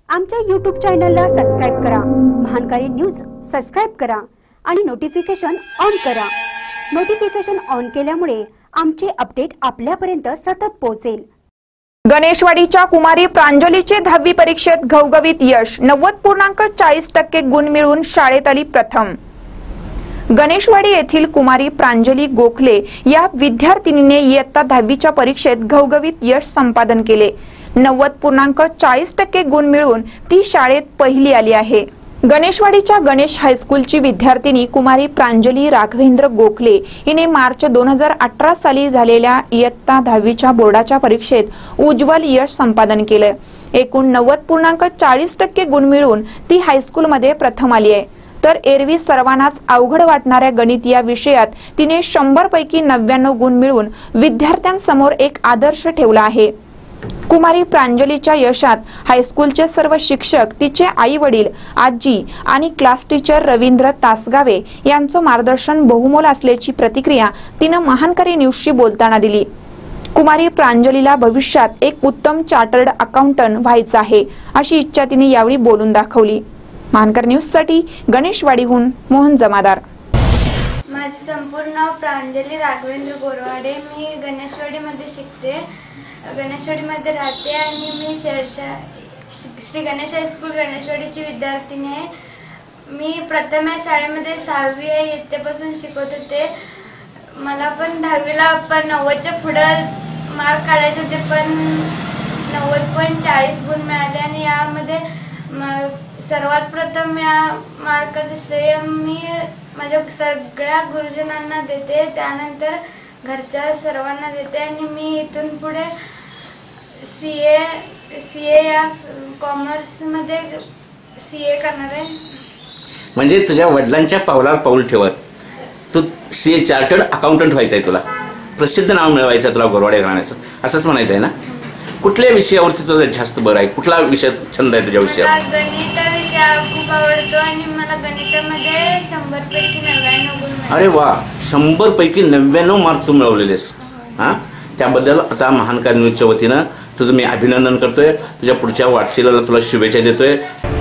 आमच्या YouTube चॅनलला subscribe करा, महानकारी न्यूज सबस्क्राइब करा आणि नोटिफिकेशन ऑन करा। नोटिफिकेशन ऑन केल्यामुळे आमचे अपडेट आपल्यापर्यंत सतत पोहोचेल। गणेशवाडीच्या कुमारी प्रांजलीचे 10वी परीक्षेत घवघवीत यश, 90.40% गुण मिळवून शाळेत आली प्रथम। गणेशवाडी येथील कुमारी प्रांजली गोखले या विद्यार्थिनीने इयत्ता 10वीच्या परीक्षेत घवघवीत यश संपादन केले। 90.40% गुण मिळवून ती शाळेत पहिली आली आहे। गणेशवाडीच्या गणेश हायस्कूलची विद्यार्थिनी कुमारी प्रांजली राघवेंद्र गोखले हिने मार्च 2018 साली झालेल्या इयत्ता 10वीच्या बोर्डाच्या परीक्षेत उज्ज्वल यश संपादन केले। एकूण 90.40% गुण मिळवून ती हायस्कूलमध्ये प्रथम आली आहे। तर एरवी सर्वांनाच अवघड वाटणाऱ्या गणित या विषयात तिने 100 पैकी 99 गुण मिळवून विद्यार्थ्यांसमोर एक आदर्श ठेवला आहे। कुमारी प्रांजलीच्या यशात हायस्कूलचे सर्व शिक्षक, तिचे आई-वडील, आजी आणि क्लास टीचर रवींद्र तासगावे यांचं मार्गदर्शन बहुमोल असल्याची प्रतिक्रिया तिने महानकारी न्यूजशी बोलताना दिली। कुमारी प्रांजलीला भविष्यात एक उत्तम चार्टर्ड अकाउंटंट व्हायचं आहे अशी इच्छा तिने यावेळी बोलून दाखवली। महानकर न्यूजसाठी गणेशवाडीहून मोहन जमादार। माझे संपूर्ण नाव प्रांजली राघवेंद्र गोरवाडे। मी गणेशवाडीमध्ये शिकते, गणेशवाडीमध्ये राहते आणि मी श्री गणेश हायस्कूल गणेशवाडीची विद्यार्थिनी आहे। मी प्रथम या शाळेमध्ये 6वी इयत्तेपासून शिकत होते। मला पण 10वीला पण 90च्या पुढे मार्क काढायचे होते, पण 90.40 गुण मिळाले आणि यामध्ये सर्वात प्रथम या मार्काचे श्रेय मी माझ्या सगळ्या गुरुजनांना देते, त्यानंतर घरच्या सर्वांना देते आणि मी इथून पुढे सीए या कॉमर्समध्ये सीए करणार आहे। म्हणजे तुझ्या वडिलांच्या पावलावर पाऊल ठेवत तू सीए चार्टर्ड अकाउंटंट व्हायचं आहे, तुला प्रसिद्ध नाव मिळवायचं आहे, तुला गोरवाडे घराण्याचं असंच म्हणायचं आहे ना? कुठल्या विषयावरती तुझं जास्त बरं आहे? कुठला विषय छंद आहे तुझ्या विषयावर? गणित विषय खूप आवडतो आणि मला गणितामध्ये 100 पैकी 99 गुण मिळाले। अरे वा, 100 पैकी 99 मार्क तू मिळवलेलेस। हां, त्याबद्दल आता महानकार न्यूजच्या वतीनं तुझं मी अभिनंदन करतोय। तुझ्या पुढच्या वाटचालीला तुला शुभेच्छा देतोय।